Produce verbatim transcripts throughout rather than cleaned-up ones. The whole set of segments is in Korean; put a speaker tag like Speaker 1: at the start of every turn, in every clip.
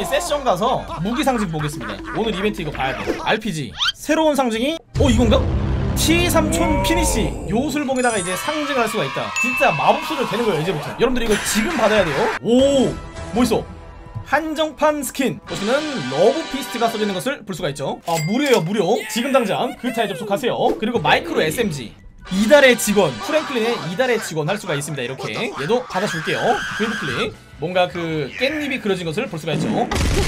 Speaker 1: 혹시 세션 가서 무기 상징 보겠습니다. 오늘 이벤트 이거 봐야 돼. 알피지 새로운 상징이 어 이건가? 티 삼촌 피니시 요술봉에다가 이제 상징을 할 수가 있다. 진짜 마법소리로 되는 거예요 이제부터. 여러분들 이거 지금 받아야 돼요. 오 멋있어. 한정판 스킨 보시면 러브 피스트가 써져 있는 것을 볼 수가 있죠. 아 무료예요 무료. 지금 당장 글타에 접속하세요. 그리고 마이크로 에스엠지 이달의 직원 프랭클린의 이달의 직원 할 수가 있습니다. 이렇게 얘도 받아줄게요. 웨이브 클릭 뭔가 그 깻잎이 그려진 것을 볼 수가 있죠.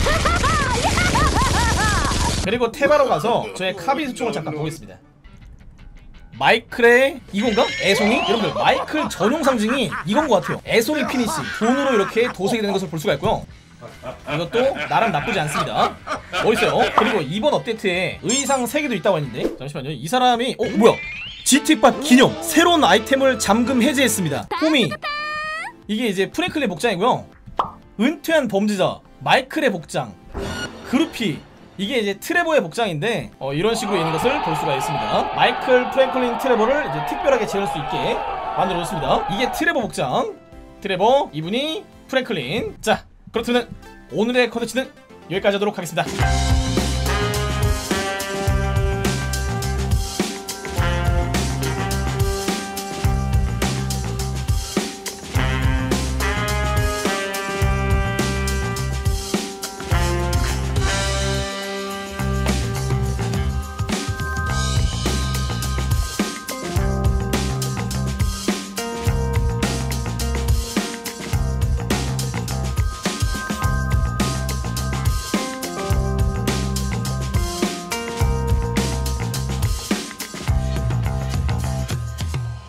Speaker 1: 그리고 테바로 가서 저의 카비 수총을 잠깐 보겠습니다. 마이클의 이건가? 애송이? 여러분들 마이클 전용 상징이 이건 것 같아요. 애송이 피니시 돈으로 이렇게 도색이 되는 것을 볼 수가 있고요. 이것도 나름 나쁘지 않습니다. 멋있어요. 그리고 이번 업데이트에 의상 세 개도 있다고 했는데 잠시만요. 이 사람이 어 뭐야? 지티팟 기념 새로운 아이템을 잠금 해제했습니다. 호미 이게 이제 프랭클린 복장이고요. 은퇴한 범죄자 마이클의 복장 그루피 이게 이제 트레버의 복장인데 어, 이런 식으로 있는 것을 볼 수가 있습니다. 마이클 프랭클린 트레버를 이제 특별하게 지을 수 있게 만들어줬습니다. 이게 트레버 복장 트레버 이분이 프랭클린. 자 그렇다면 오늘의 컨텐츠는 여기까지 하도록 하겠습니다.